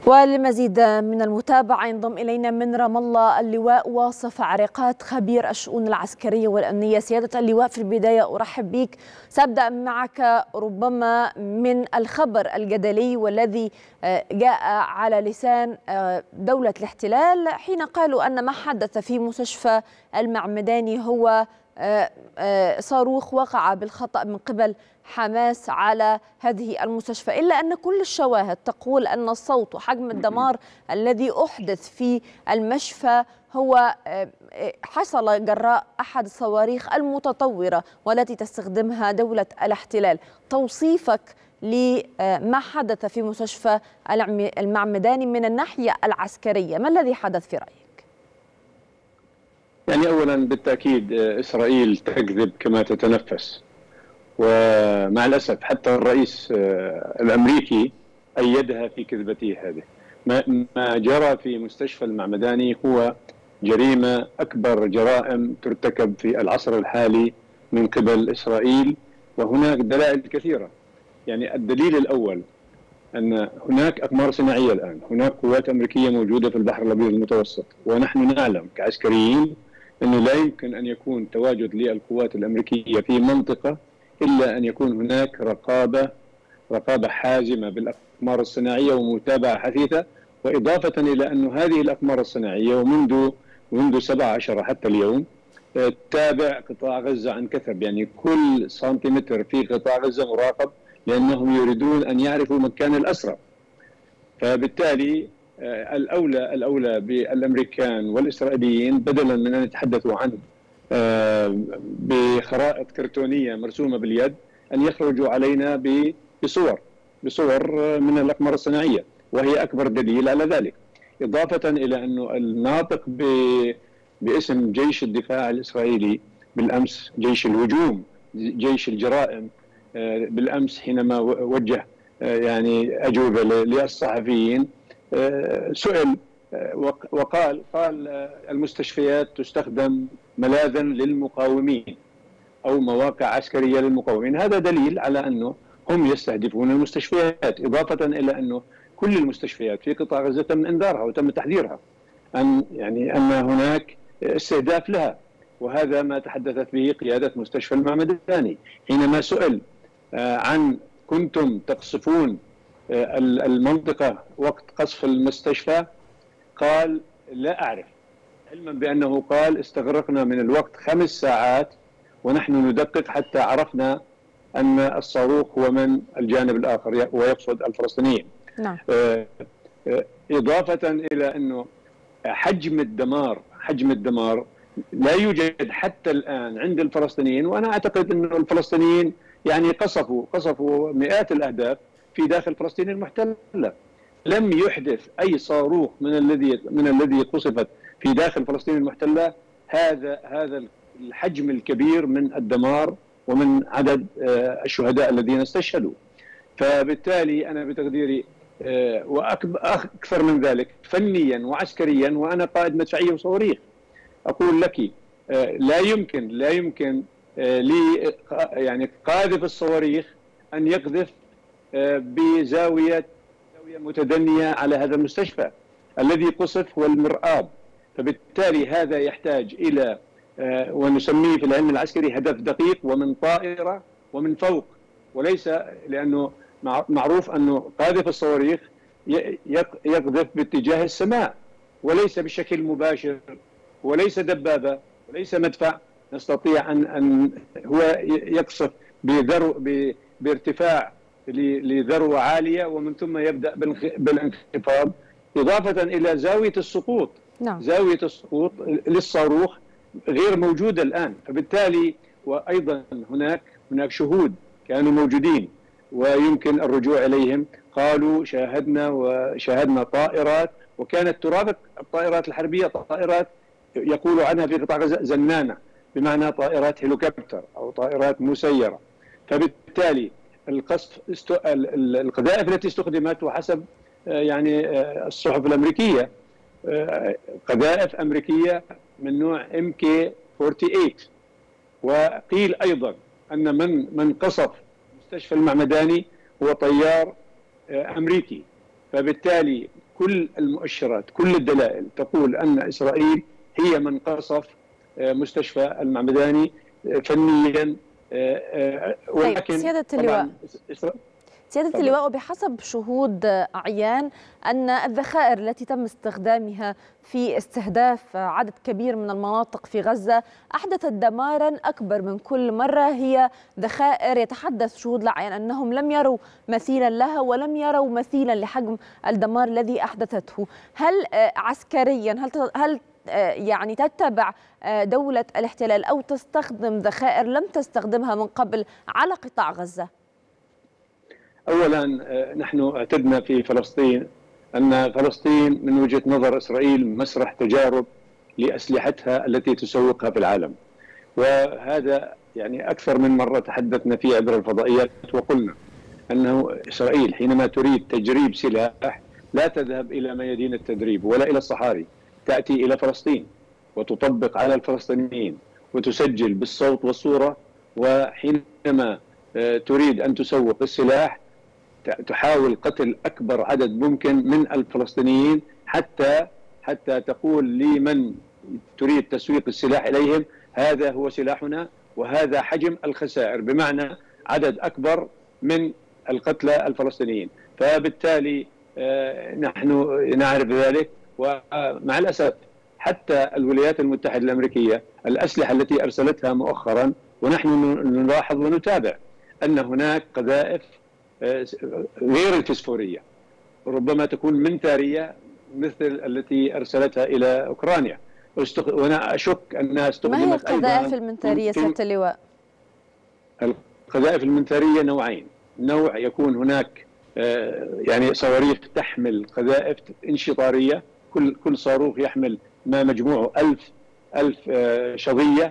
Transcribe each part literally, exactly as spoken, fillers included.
ولمزيد من المتابعة ينضم إلينا من رام الله اللواء واصف عريقات خبير الشؤون العسكرية والأمنية. سيادة اللواء، في البداية أرحب بك. سأبدأ معك ربما من الخبر الجدلي والذي جاء على لسان دولة الاحتلال حين قالوا أن ما حدث في مستشفى المعمداني هو صاروخ وقع بالخطأ من قبل حماس على هذه المستشفى، إلا أن كل الشواهد تقول أن الصوت وحجم الدمار الذي أحدث في المشفى هو حصل جراء أحد الصواريخ المتطورة والتي تستخدمها دولة الاحتلال. توصيفك لما حدث في مستشفى المعمداني من الناحية العسكرية، ما الذي حدث في رأيك؟ يعني أولا بالتأكيد إسرائيل تكذب كما تتنفس، ومع الأسف حتى الرئيس الأمريكي أيدها في كذبته هذه. ما جرى في مستشفى المعمداني هو جريمة أكبر جرائم ترتكب في العصر الحالي من قبل إسرائيل، وهناك دلائل كثيرة. يعني الدليل الأول أن هناك أقمار صناعية الآن، هناك قوات أمريكية موجودة في البحر الأبيض المتوسط، ونحن نعلم كعسكريين أنه لا يمكن أن يكون تواجد للقوات الأمريكية في منطقة إلا أن يكون هناك رقابة رقابة حازمة بالأقمار الصناعية ومتابعة حثيثة. وإضافة إلى أن هذه الأقمار الصناعية ومنذ منذ سبعة عشر حتى اليوم تتابع قطاع غزة عن كثب، يعني كل سنتيمتر في قطاع غزة مراقب، لأنهم يريدون أن يعرفوا مكان الأسرى. فبالتالي الأولى الأولى بالأمريكان والإسرائيليين بدلا من أن يتحدثوا عن بخرائط كرتونية مرسومة باليد أن يخرجوا علينا بصور بصور من الأقمار الصناعية، وهي أكبر دليل على ذلك. إضافة إلى أنه الناطق باسم جيش الدفاع الإسرائيلي بالأمس، جيش الهجوم، جيش الجرائم، بالأمس حينما وجه يعني أجوبة للصحفيين سئل وقال قال المستشفيات تستخدم ملاذا للمقاومين أو مواقع عسكرية للمقاومين. هذا دليل على أنه هم يستهدفون المستشفيات، إضافة إلى أنه كل المستشفيات في قطاع غزة تم إنذارها وتم تحذيرها أن يعني أن هناك استهداف لها، وهذا ما تحدثت به قيادة مستشفى المعمداني حينما سئل عن كنتم تقصفون المنطقة وقت قصف المستشفى، قال لا أعرف، علما بأنه قال استغرقنا من الوقت خمس ساعات ونحن ندقق حتى عرفنا أن الصاروخ هو من الجانب الآخر ويقصد الفلسطينيين. نعم. إضافة إلى أنه حجم الدمار حجم الدمار لا يوجد حتى الآن عند الفلسطينيين، وأنا أعتقد أن الفلسطينيين يعني قصفوا قصفوا مئات الأهداف في داخل فلسطين المحتلة. لم يحدث أي صاروخ من الذي من الذي قصفت في داخل فلسطين المحتلة هذا هذا الحجم الكبير من الدمار ومن عدد الشهداء الذين استشهدوا. فبالتالي أنا بتقديري وأكثر من ذلك فنيا وعسكريا، وأنا قائد مدفعية وصواريخ، أقول لك لا يمكن لا يمكن لي يعني قاذف الصواريخ أن يقذف بزاوية زاوية متدنية على هذا المستشفى. الذي قصف هو المرآب. فبالتالي هذا يحتاج إلى ونسميه في العلم العسكري هدف دقيق ومن طائرة ومن فوق، وليس لأنه معروف أنه قاذف الصواريخ يقذف باتجاه السماء وليس بشكل مباشر، وليس دبابة وليس مدفع نستطيع أن أن هو يقصف بذرو بارتفاع لذروة عالية ومن ثم يبدأ بالانخفاض، إضافة إلى زاوية السقوط. نعم. زاوية السقوط للصاروخ غير موجودة الآن. فبالتالي وأيضا هناك هناك شهود كانوا موجودين ويمكن الرجوع إليهم، قالوا شاهدنا وشاهدنا طائرات، وكانت ترافق الطائرات الحربية طائرات يقول عنها في قطاع غزة زنانة، بمعنى طائرات هليكوبتر أو طائرات مسيرة. فبالتالي القصف القذائف التي استخدمت وحسب يعني الصحف الأمريكية قذائف أمريكية من نوع إم كي ثمانية وأربعين، وقيل أيضا أن من من قصف مستشفى المعمداني هو طيار أمريكي. فبالتالي كل المؤشرات كل الدلائل تقول أن إسرائيل هي من قصف مستشفى المعمداني فنيا. ولكن طيب سيادة اللواء سيادة اللواء وبحسب شهود أعيان أن الذخائر التي تم استخدامها في استهداف عدد كبير من المناطق في غزة أحدثت دمارا أكبر من كل مرة. هي ذخائر يتحدث شهود الأعيان أنهم لم يروا مثيلا لها ولم يروا مثيلا لحجم الدمار الذي أحدثته. هل عسكريا هل هل يعني تتبع دولة الاحتلال أو تستخدم ذخائر لم تستخدمها من قبل على قطاع غزة؟ أولا نحن اعتدنا في فلسطين أن فلسطين من وجهة نظر إسرائيل مسرح تجارب لأسلحتها التي تسوقها في العالم، وهذا يعني أكثر من مرة تحدثنا فيه عبر الفضائيات وقلنا أنه إسرائيل حينما تريد تجريب سلاح لا تذهب إلى ميادين التدريب ولا إلى الصحاري، تأتي إلى فلسطين وتطبق على الفلسطينيين وتسجل بالصوت والصورة، وحينما تريد أن تسوق السلاح تحاول قتل أكبر عدد ممكن من الفلسطينيين حتى حتى تقول لمن تريد تسويق السلاح إليهم هذا هو سلاحنا وهذا حجم الخسائر، بمعنى عدد أكبر من القتلى الفلسطينيين. فبالتالي نحن نعرف ذلك، ومع الأسف حتى الولايات المتحدة الأمريكية الأسلحة التي أرسلتها مؤخرا ونحن نلاحظ ونتابع أن هناك قذائف غير الفسفورية ربما تكون منثارية مثل التي أرسلتها إلى أوكرانيا، وأنا أشك أنها استخدمت. ما هي القذائف المنثارية سيادة اللواء؟ القذائف المنثارية نوعين، نوع يكون هناك يعني صواريخ تحمل قذائف انشطارية، كل كل صاروخ يحمل ما مجموعه ألف ألف شظية،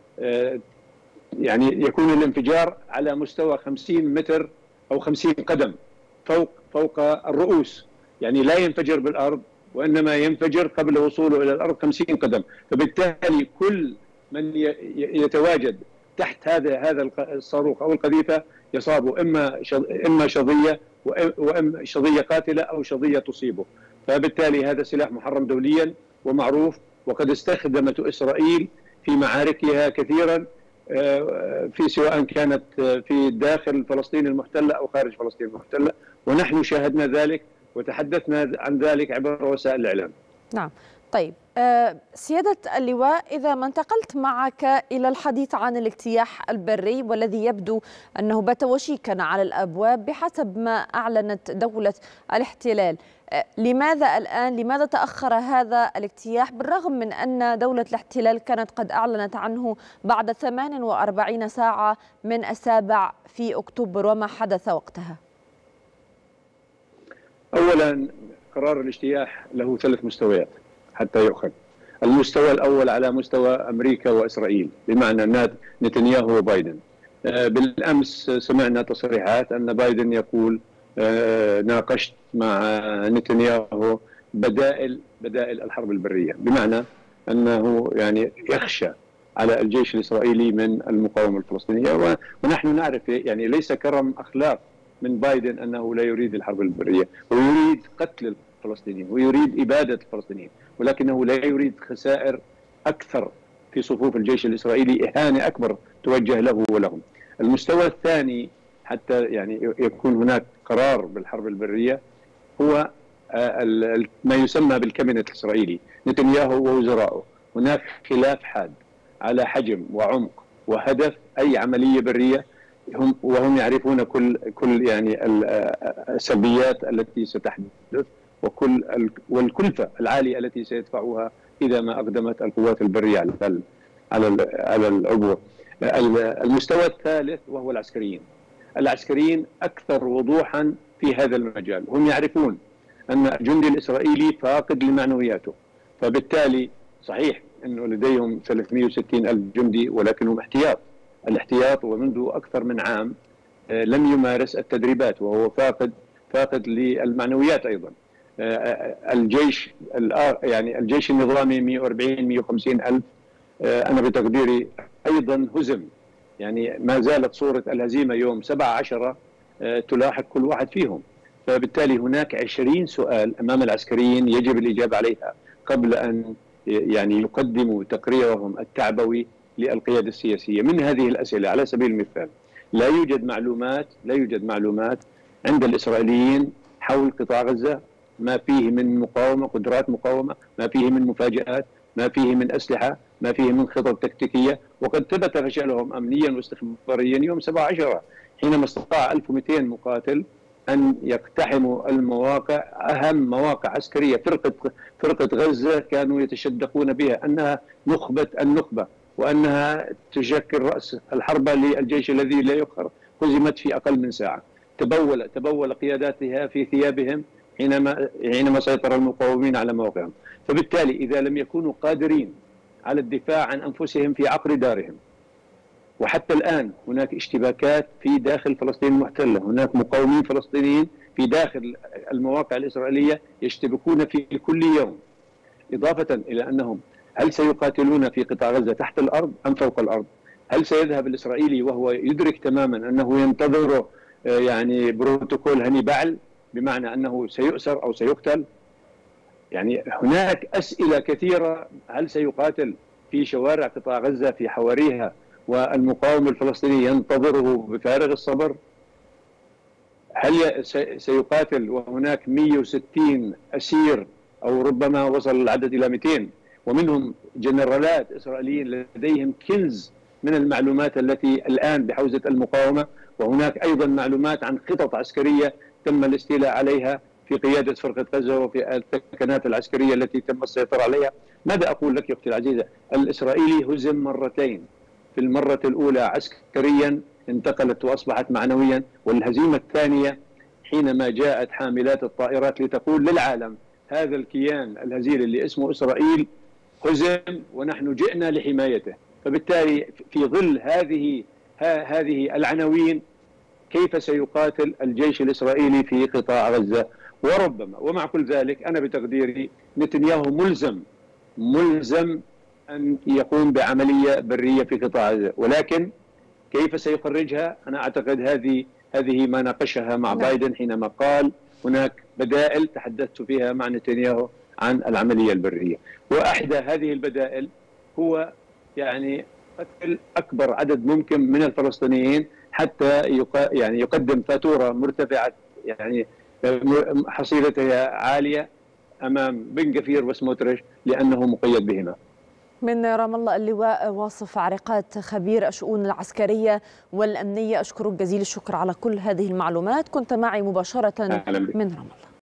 يعني يكون الانفجار على مستوى خمسين متر أو خمسين قدم فوق فوق الرؤوس، يعني لا ينفجر بالأرض وإنما ينفجر قبل وصوله إلى الأرض خمسين قدم. فبالتالي كل من يتواجد تحت هذا هذا الصاروخ أو القذيفة يصابه إما إما شظية وإما شظية قاتلة أو شظية تصيبه. فبالتالي هذا سلاح محرم دوليا ومعروف، وقد استخدمته إسرائيل في معاركها كثيرا، في سواء كانت في داخل فلسطين المحتلة أو خارج فلسطين المحتلة، ونحن شاهدنا ذلك وتحدثنا عن ذلك عبر وسائل الإعلام. نعم. طيب سيادة اللواء، إذا ما انتقلت معك إلى الحديث عن الاجتياح البري والذي يبدو أنه بات وشيكا على الأبواب بحسب ما أعلنت دولة الاحتلال، لماذا الآن؟ لماذا تأخر هذا الاجتياح بالرغم من أن دولة الاحتلال كانت قد أعلنت عنه بعد ثمان وأربعين ساعة من السابع في أكتوبر، وما حدث وقتها؟ أولا قرار الاجتياح له ثلاث مستويات حتى يؤخذ. المستوى الأول على مستوى أمريكا وإسرائيل، بمعنى نتنياهو وبايدن. بالأمس سمعنا تصريحات أن بايدن يقول ناقشت مع نتنياهو بدائل بدائل الحرب البرية، بمعنى أنه يعني يخشى على الجيش الإسرائيلي من المقاومة الفلسطينية، ونحن نعرف يعني ليس كرم أخلاق من بايدن أنه لا يريد الحرب البرية ويريد قتل الفلسطينيين ويريد إبادة الفلسطينيين، ولكنه لا يريد خسائر أكثر في صفوف الجيش الإسرائيلي، إهانة أكبر توجه له ولهم. المستوى الثاني حتى يعني يكون هناك قرار بالحرب البرية هو ما يسمى بالكابينت الإسرائيلي، نتنياهو ووزرائه. هناك خلاف حاد على حجم وعمق وهدف أي عملية برية، هم وهم يعرفون كل كل يعني السلبيات التي ستحدث وكل والكلفة العالية التي سيدفعوها إذا ما أقدمت القوات البرية على على على العبور. المستوى الثالث وهو العسكريين. العسكريين أكثر وضوحا في هذا المجال، هم يعرفون أن الجندي الإسرائيلي فاقد لمعنوياته، فبالتالي صحيح أنه لديهم ثلاثمئة وستين ألف جندي ولكنهم احتياط. الاحتياط ومنذ أكثر من عام لم يمارس التدريبات وهو فاقد فاقد للمعنويات أيضا. الجيش يعني الجيش النظامي مئة وأربعين مئة وخمسين ألف أنا بتقديري أيضا هزم، يعني ما زالت صورة الهزيمة يوم سبعة عشر تلاحق كل واحد فيهم. فبالتالي هناك عشرين سؤال أمام العسكريين يجب الإجابة عليها قبل أن يعني يقدموا تقريرهم التعبوي للقيادة السياسية. من هذه الأسئلة على سبيل المثال، لا يوجد معلومات لا يوجد معلومات عند الإسرائيليين حول قطاع غزة، ما فيه من مقاومة، قدرات مقاومة، ما فيه من مفاجآت، ما فيه من أسلحة، ما فيه من خطط تكتيكية. وقد ثبت فشلهم أمنيا واستخباريا يوم سبعة عشر حينما استطاع ألف ومئتين مقاتل أن يقتحموا المواقع، أهم مواقع عسكرية فرقة فرقة غزة كانوا يتشدقون بها أنها نخبة النخبة، وأنها تشكل رأس الحربة للجيش الذي لا يقهر، هزمت في أقل من ساعة. تبول تبول قياداتها في ثيابهم حينما حينما سيطر المقاومين على مواقعهم. فبالتالي إذا لم يكونوا قادرين على الدفاع عن أنفسهم في عقر دارهم، وحتى الآن هناك اشتباكات في داخل فلسطين المحتلة، هناك مقاومين فلسطينيين في داخل المواقع الإسرائيلية يشتبكون في كل يوم، إضافة إلى أنهم هل سيقاتلون في قطاع غزة تحت الأرض أم فوق الأرض؟ هل سيذهب الإسرائيلي وهو يدرك تماما أنه ينتظر يعني بروتوكول هانيبال، بمعنى أنه سيؤسر أو سيقتل؟ يعني هناك أسئلة كثيرة. هل سيقاتل في شوارع قطاع غزة في حواريها والمقاوم الفلسطيني ينتظره بفارغ الصبر؟ هل سيقاتل وهناك مئة وستين أسير أو ربما وصل العدد إلى مئتين، ومنهم جنرالات إسرائيليين لديهم كنز من المعلومات التي الآن بحوزة المقاومة، وهناك أيضا معلومات عن خطط عسكرية تم الاستيلاء عليها في قيادة فرقة غزة وفي التكنات العسكرية التي تم السيطرة عليها. ماذا أقول لك يا أختي العزيزة؟ الإسرائيلي هزم مرتين، في المرة الأولى عسكريا انتقلت وأصبحت معنويا، والهزيمة الثانية حينما جاءت حاملات الطائرات لتقول للعالم هذا الكيان الهزيل اللي اسمه إسرائيل هزم ونحن جئنا لحمايته. فبالتالي في ظل هذه هذه العناوين كيف سيقاتل الجيش الإسرائيلي في قطاع غزة؟ وربما ومع كل ذلك أنا بتقديري نتنياهو ملزم ملزم أن يقوم بعملية برية في قطاع غزة، ولكن كيف سيخرجها؟ أنا أعتقد هذه هذه ما ناقشها مع بايدن حينما قال هناك بدائل، تحدثت فيها مع نتنياهو عن العملية البرية. وأحدى هذه البدائل هو يعني قتل أكبر عدد ممكن من الفلسطينيين حتى يعني يقدم فاتورة مرتفعة يعني حصيلتها عالية أمام بن غفير وسموتريش لأنه مقيد بهما. من رام الله اللواء واصف عريقات خبير الشؤون العسكرية والأمنية، أشكرك جزيل الشكر على كل هذه المعلومات، كنت معي مباشرة من رام الله.